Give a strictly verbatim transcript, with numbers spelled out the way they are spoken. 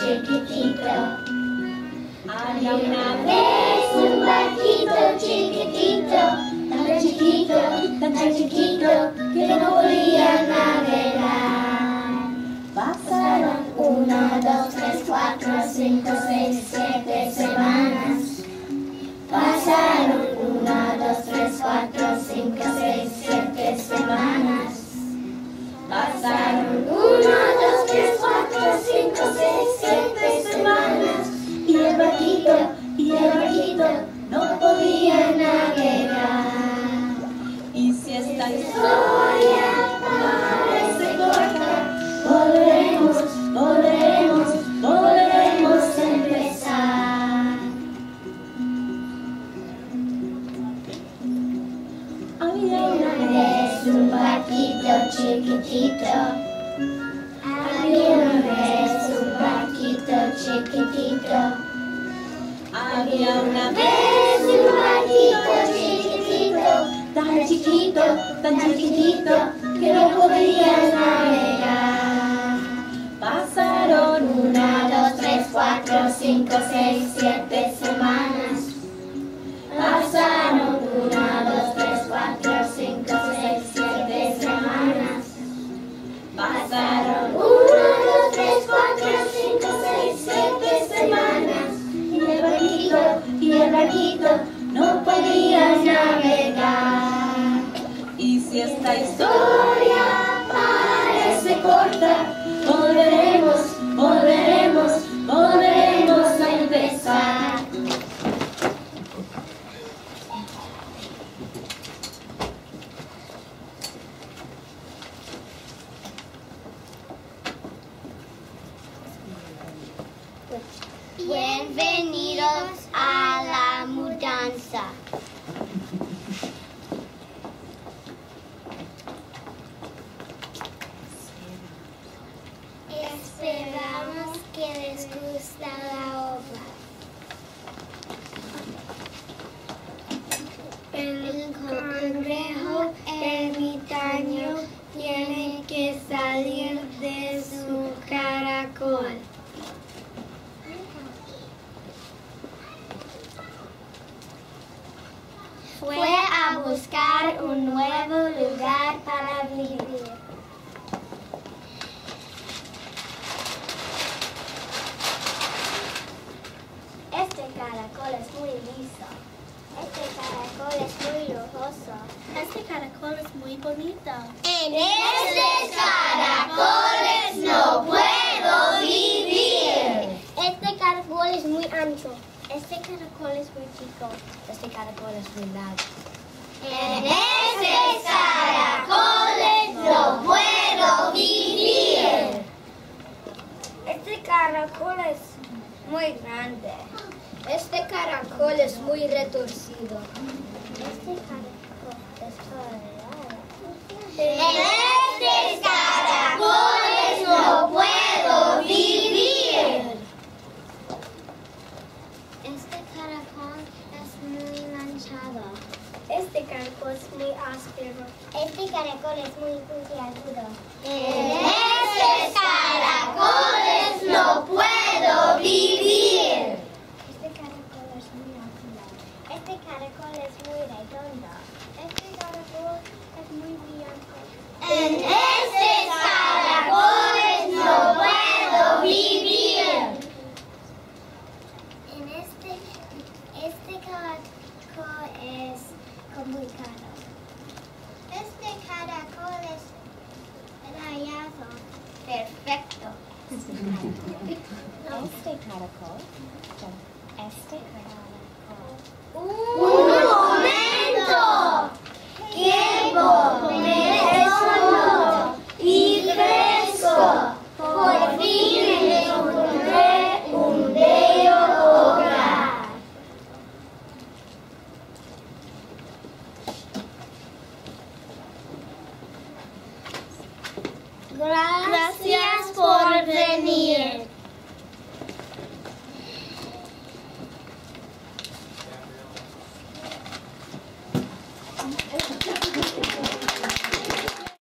chiquitito. Había una vez un barquito chiquitito, tan chiquito, tan chiquito, que no podía navegar. Pasaron una, dos, tres, cuatro, cinco, seis, siete semanas. Pasaron una, dos, tres, cuatro, cinco, seis, siete semanas. Pasaron una, dos, tres, cuatro, cinco, seis, siete semanas. Y el barquito, y el barquito no podía navegar. Y si esta Historia parece corta, volveremos, volveremos, volveremos a empezar. Había una vez un barquito chiquitito. Había una vez un barquito chiquitito. había una vez un barquito chiquitito, tan chiquito, tan chiquitito, que no podía navegar. pasaron Una, dos, tres, cuatro, cinco, seis, siete semanas. Pasaron una, dos, tres, cuatro, cinco, seis, siete semanas. Pasaron una, dos, tres, cuatro, cinco, seis, siete semanas. Y el barquito, y el barquito no podía navegar. y si esta historia Historia parece corta, volveremos, volveremos, volveremos a empezar. Bienvenidos a la mudanza. Esperamos que les guste la obra. El cangrejo ermitaño tiene que salir de su caracol. Fue a buscar un nuevo lugar para vivir. Este caracol es muy liso. Este caracol es muy lujoso. Este caracol es muy bonito. En estos caracoles no puedo vivir. Este caracol es muy ancho. Este caracol es muy chico. este caracol es muy largo. En estos caracoles no puedo vivir. Este caracol es muy grande. Este caracol es muy retorcido. Este caracol es todo. En estos caracoles no puedo vivir. Este caracol es muy manchado. Este caracol es muy áspero. Este caracol es muy puntiagudo. En estos caracoles no puedo vivir. Este caracol es muy afilado. Este caracol es muy redondo. Este caracol es muy blanco. En estos caracoles no puedo vivir. En este, este caracol es complicado. Este caracol es rayado. Perfecto. Este caracol, este caracol. ¡Un momento! ¡Tiempo! ¡Redondo y fresco! Por fin encontré un bello hogar. Gracias por venir.